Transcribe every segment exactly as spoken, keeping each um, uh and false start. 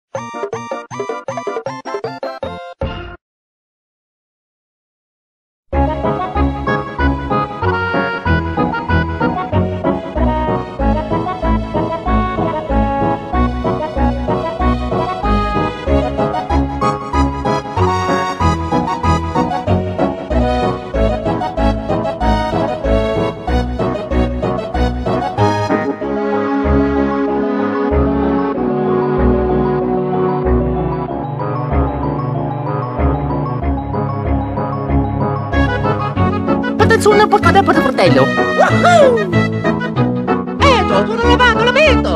Una porcata per fratello. Woohoo! Eto, sono lavato, lo vedo!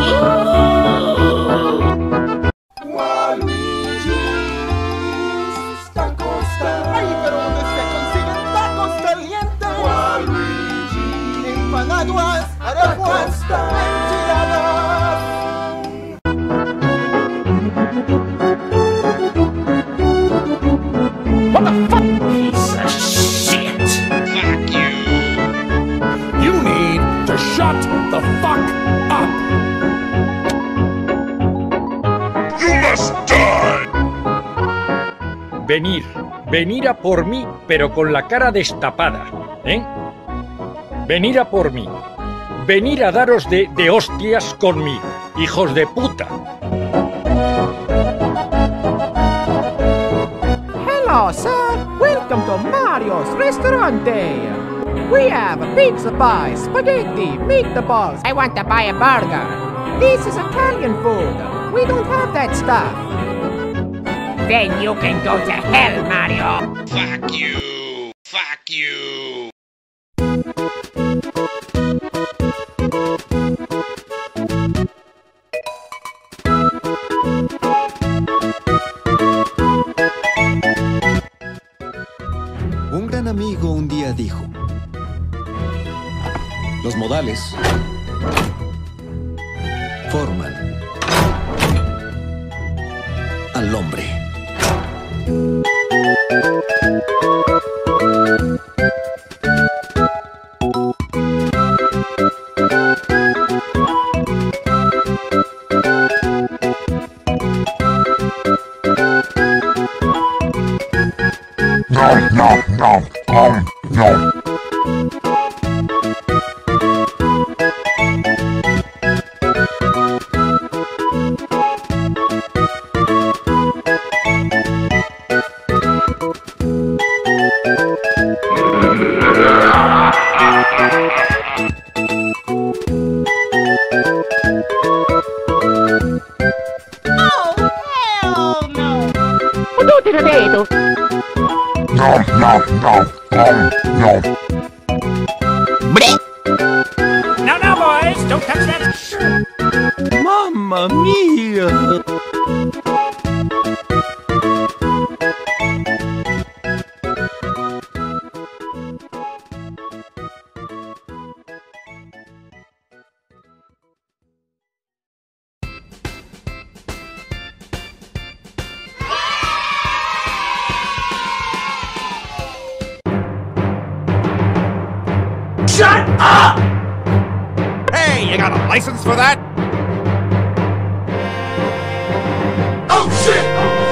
Waluigi tacos calientes. Ahí pero donde se consiguen tacos calientes. Waluigi empanadas, arepas, enchiladas. What the fuck? Piece of shit! Fuck you! You need to shut the fuck up! You must die! Venir, venir a por mí, pero con la cara destapada, ¿eh? Venir a por mí. Venir a daros de, de hostias conmigo, hijos de puta. Hello, sir. Welcome to Mario's Restaurante. We have pizza pie, spaghetti, meatballs. I want to buy a burger. This is Italian food. We don't have that stuff. Then you can go to hell, Mario. Fuck you! Fuck you! Un gran amigo un día dijo: los modales forman al hombre. No, no, no, no, no. No, no, no, no, no. No, no, boys, don't touch that shit. Mamma mia! Shut up! Hey, you got a license for that? Oh shit!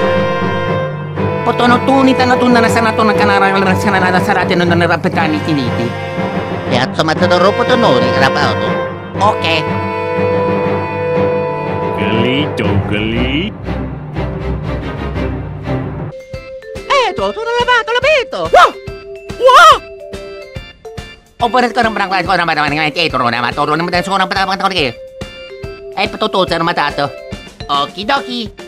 Potono tunita na tunna na sana tunna kanara na sana na sarate na na rapetani tiniti. Piazza matadoro potonori rapato. Okay. Galito, gali. Eto, sono lavato, lo vedo! Wow! Wow! Oppure ko ng barang ko na barang ng teatro na matoro na mataso na patapang tawag eh. Ay patuto sa matato. Okidoki.